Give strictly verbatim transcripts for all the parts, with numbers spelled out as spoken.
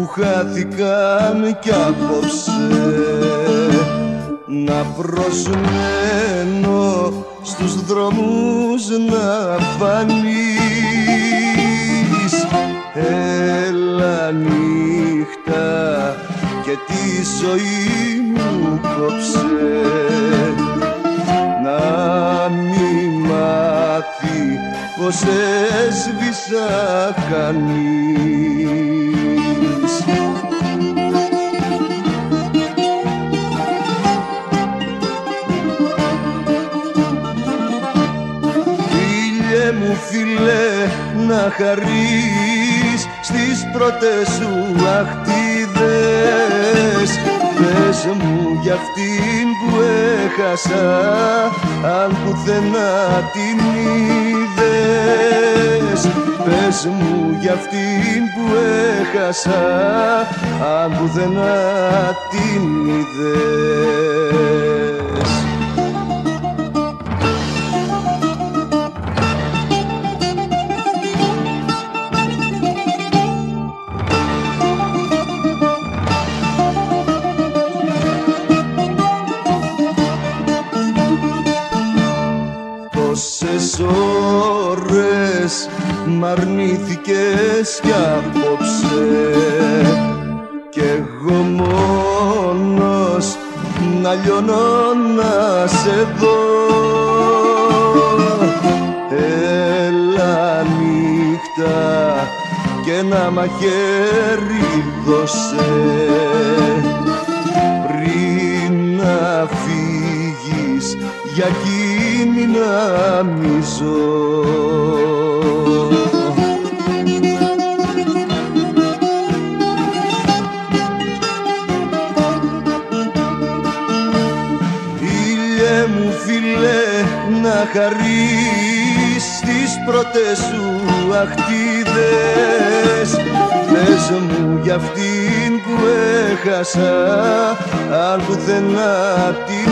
χάθηκαν κι απόψε να προσμένω στους δρόμους να φανείς. Έλα νύχτα και τη ζωή μου κόψε, να μη μάθει πως έσβησα κανείς. Φίλε μου φίλε, να χαρείς στις πρώτες σου αχτίδες. Πες μου για αυτήν που έχασα, αν πουθενά την είδες. Πες μου για αυτήν που έχασα, αν πουθενά την είδες. Τόσες ώρες μ' αρνήθηκες κι απόψε, κι εγώ μόνος να λιώνω να σε δω. Έλα νύχτα και ένα μαχαίρι δώσε, πριν να φύγεις για εκείνη να μη ζω. Φίλε μου φίλε, να χαρείς στις πρώτες σου αχτίδες. Πες μου για αυτήν που έχασα, αν πουθενά την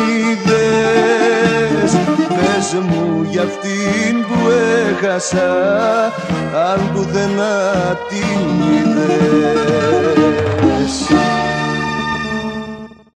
είδες. Πες μου για αυτήν που έχασα, αν πουθενά την είδες.